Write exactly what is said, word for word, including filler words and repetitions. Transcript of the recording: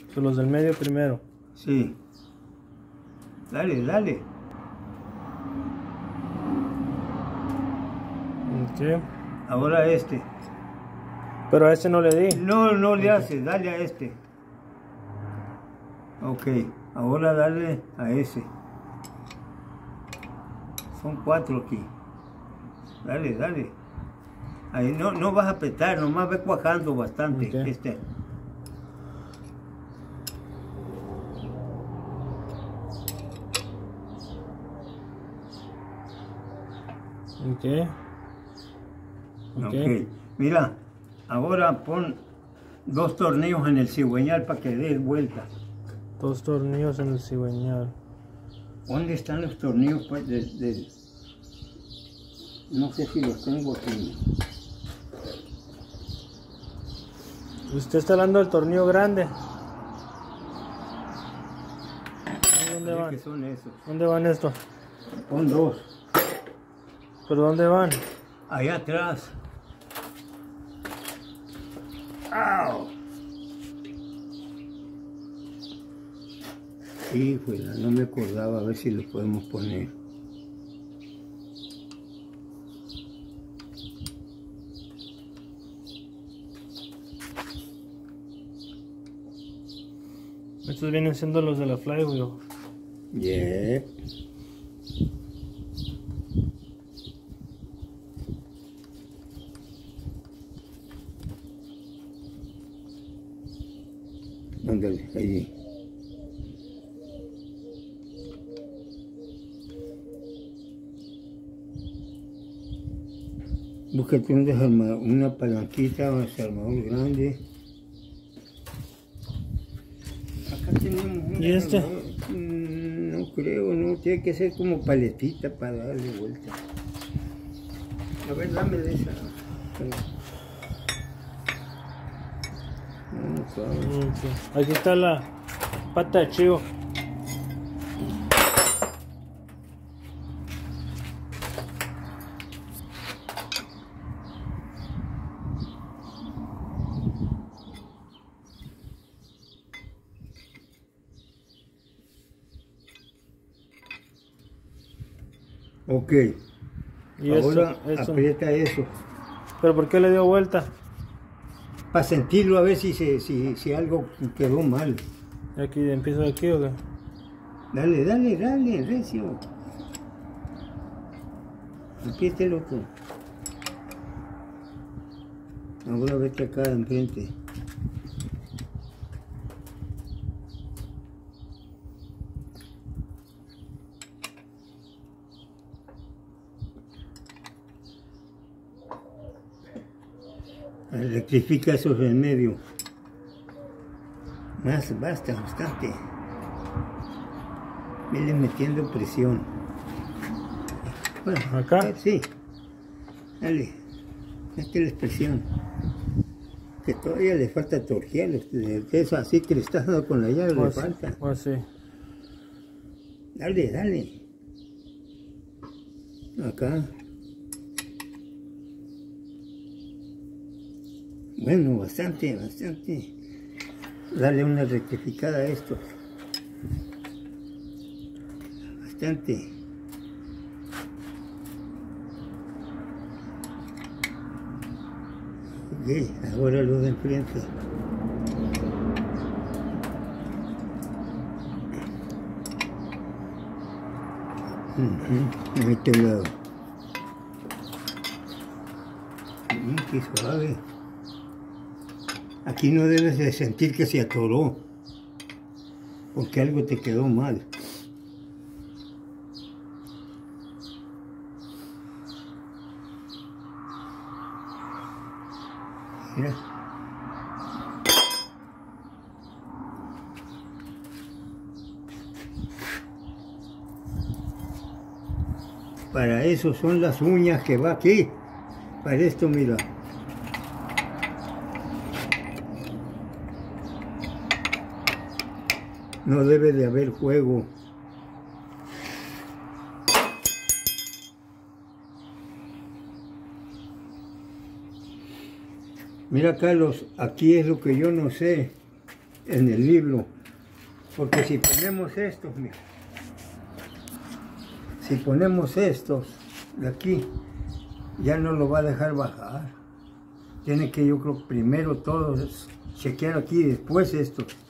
Son los del medio primero. Sí. Dale, dale. Ok. Ahora este. Pero a este no le di. No, no le haces, dale a este. Ok, ahora dale a ese. Son cuatro aquí. Dale, dale. Ahí no, no vas a apretar, nomás ve cuajando bastante. Okay. Este. Ok. Ok. Ok. Mira, ahora pon dos tornillos en el cigüeñal para que dé vuelta. Dos tornillos en el cigüeñal. ¿Dónde están los tornillos? Pues, de, de... No sé si los tengo aquí. ¿Usted está hablando del tornillo grande? ¿Dónde van? ¿Qué son esos? ¿Dónde van estos? Pon dos. ¿Pero dónde van? Allá atrás. ¡Au! Híjole, no me acordaba, a ver si los podemos poner. Estos vienen siendo los de la flywheel. Yeah. Ándale, allí. Búscate un desarmador, una palanquita, un desarmador grande. Acá tenemos un ¿Y este? Mm, no creo, no, tiene que ser como paletita para darle vuelta. A ver, dame de esa. No, claro. Okay. Aquí está la pata de chivo. Ok, Y ahora esto, esto. aprieta eso. ¿Pero por qué le dio vuelta? Para sentirlo a ver si, se, si, si algo quedó mal. Aquí, empiezo de aquí o qué? Dale, dale, dale, recio. Aprieta el otro. Ahora vete acá de enfrente. Electrifica esos en medio. Más, basta, bastante. Vele metiendo presión. Bueno, ¿Acá? Sí. Dale. Métele presión. Que todavía le falta torquear. Eso así que le estás dando con la llave le Pues, falta. pues sí. Dale, dale. Acá. Bueno, bastante, bastante. Dale una rectificada a esto. Bastante. Ok, ahora lo de enfrente. Uh-huh. A este lado. Mm, qué suave. Aquí no debes de sentir que se atoró, porque algo te quedó mal. Mira. Para eso son las uñas que va aquí. Para esto, mira. No debe de haber juego. Mira, Carlos, aquí es lo que yo no sé. en el libro. Porque si ponemos estos, mira, si ponemos estos de aquí, ya no lo va a dejar bajar. Tiene que, yo creo, primero todos chequear aquí y después estos.